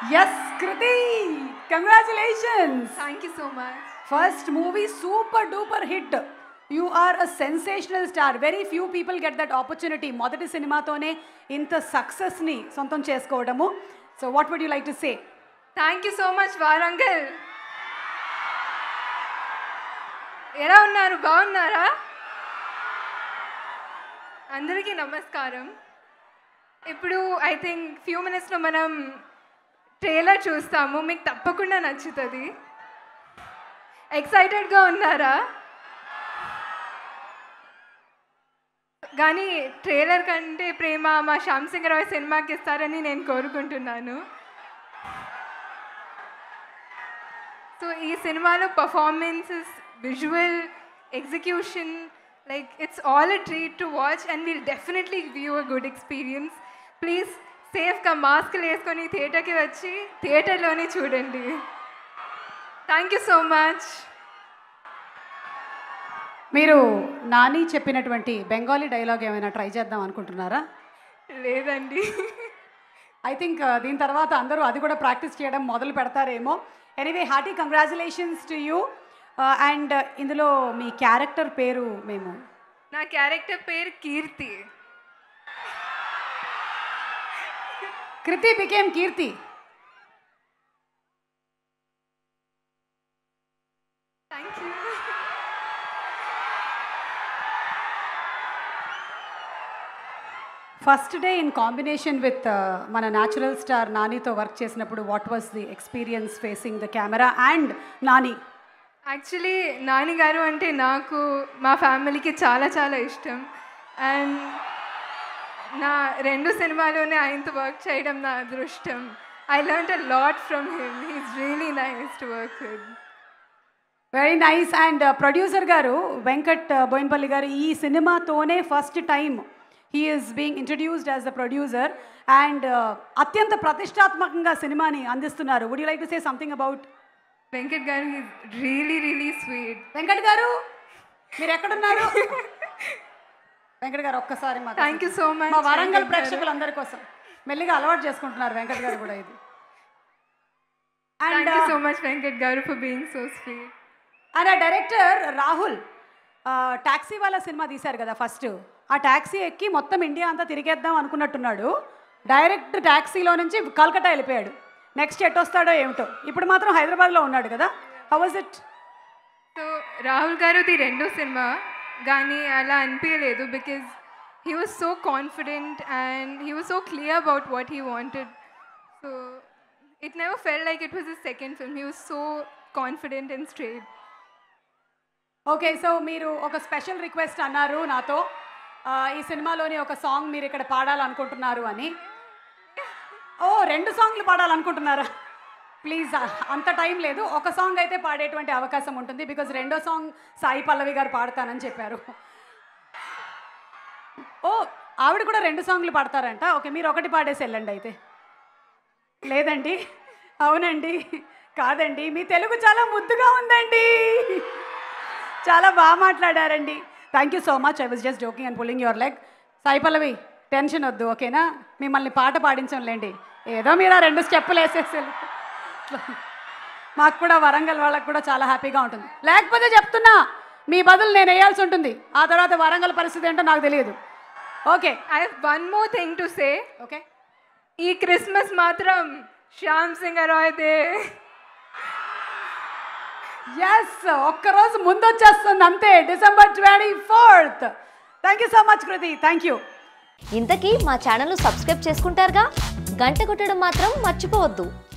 Yes, Kriti, congratulations. Thank you so much. First movie, super duper hit. You are a sensational star. Very few people get that opportunity. మొదటి సినిమాతోనే ఇంత సక్సెస్ని సొంతం చేసుకోవడము. So what would you like to say? Thank you so much, Varangal. ఎలా ఉన్నారు? బాగున్నారా? అందరికీ నమస్కారం. ఇప్పుడు ఐ థింక్ ఫ్యూ మినిట్స్లో మనం ట్రైలర్ చూస్తాము. మీకు తప్పకుండా నచ్చుతుంది. ఎక్సైటెడ్గా ఉన్నారా? కానీ ట్రైలర్ కంటే ప్రేమ మా శ్యామ్ సింగ్ రాయ్ సినిమాకి ఇస్తారని నేను కోరుకుంటున్నాను. సో ఈ సినిమాలో performances, visual, execution, like it's all a treat to watch and we'll definitely give you a good experience. Please సేఫ్గా మాస్క్లు వేసుకొని థియేటర్కి వచ్చి థియేటర్లోనే చూడండి. Thank you so much. మీరు నాని చెప్పినటువంటి బెంగాలీ డైలాగ్ ఏమైనా ట్రై చేద్దాం అనుకుంటున్నారా? లేదండి. ఐ థింక్ దీని తర్వాత అందరూ అది కూడా ప్రాక్టీస్ చేయడం మొదలు పెడతారేమో. Anyway, hearty congratulations to you. And ఇందులో మీ క్యారెక్టర్ పేరు మేము నా క్యారెక్టర్ పేరు Keerthi. Kriti became Keerthi. Thank you. First day in combination with మన న్యాచురల్ స్టార్ నానితో వర్క్ చేసినప్పుడు what was the experience facing the camera and Nani? Actually Nani garu అంటే నాకు, మా ఫ్యామిలీకి చాలా చాలా ఇష్టం. అండ్ నా 2 సినిమాలోనే ఆయనతో వర్క్ చేయడం నా అదృష్టం. I learned a lot from him. He's really nice to work with. Very nice. And producer garu Venkat Boinpalli garu ఈ సినిమాతోనే first time he is being introduced as the producer and అత్యంత ప్రతిష్టాత్మకంగా సినిమాని అందిస్తున్నారు. Would you like to say something about Venkat garu? Is really really sweet. Venkat garu మీరు ఎక్కడున్నారు? వెంకట్ గారు ఒక్కసారి మాకు. Thank you so much. మా వరంగల్ ప్రేక్షకులందరి కోసం మెల్లిగా అలవాటు చేసుకుంటున్నారు వెంకట్ గారు కూడా ఇది. Thank you so much Venkat garu for being so sweet. And ఆ డైరెక్టర్ రాహుల్ టాక్సీ వాళ్ళ సినిమా తీశారు కదా ఫస్ట్. ఆ టాక్సీ ఎక్కి మొత్తం ఇండియా అంతా తిరిగేద్దాం అనుకున్నట్టున్నాడు. డైరెక్ట్ టాక్సీలో నుంచి కల్కట్టా వెళ్ళిపోయాడు. నెక్స్ట్ ఎట్ వస్తాడో ఏమిటో. ఇప్పుడు మాత్రం హైదరాబాద్లో ఉన్నాడు కదా. How was it? So Rahul గారుది 2 సినిమా కానీ అలా అనిపించలేదు. Because he was so confident and he was so clear about what he wanted. So it never fell like it was his second film. He was so confident and straight. Okay, so మీరు ఒక special request అన్నారు నాతో, ఈ సినిమాలోని ఒక song మీరు ఇక్కడ పాడాలనుకుంటున్నారు అని. ఓ 2 సాంగ్లు పాడాలనుకుంటున్నారా? ప్లీజ్, అంత టైం లేదు. ఒక సాంగ్ అయితే పాడేటువంటి అవకాశం ఉంటుంది. బికాజ్ 2వ సాంగ్ సాయి పల్లవి గారు పాడతానని చెప్పారు. ఓ ఆవిడ కూడా 2 సాంగ్లు పాడతారంట. ఓకే, మీరు ఒకటి పాడేసి వెళ్ళండి అయితే. లేదండి, అవునండి, కాదండి, మీ తెలుగు చాలా ముద్దుగా ఉందండి, చాలా బాగా మాట్లాడారండి. Thank you so much. I was just joking and pulling your leg. Sai Pallavi tension వద్దు, ఓకేనా? మిమ్మల్ని పాట పాడించంలేండి. ఏదో మీరు ఆ 2 స్టెప్పులు వేసేసి మాకు కూడా వరంగల్ వాళ్ళకు కూడా చాలా హ్యాపీగా ఉంటుంది. లేకపోతే చెప్తున్నా, మీ బదులు నేను వేయాల్సి ఉంటుంది. ఆ తర్వాత వరంగల్ పరిస్థితి ఏంటో నాకు తెలియదు. Okay, I have one more thing to say. Okay, ఈ క్రిస్మస్ మాత్రం శ్యామ్ సింగ్ రాయ్దే. ఎస్, ఒక్కరోజు ముందు వచ్చేస్తుంది అంతే, December 24th. Thank you so much Kriti. Thank you. ఇంతకీ మా ఛానల్ సబ్స్క్రైబ్ చేసుకుంటారుగా, గంట కొట్టడం మాత్రం మర్చిపోవద్దు.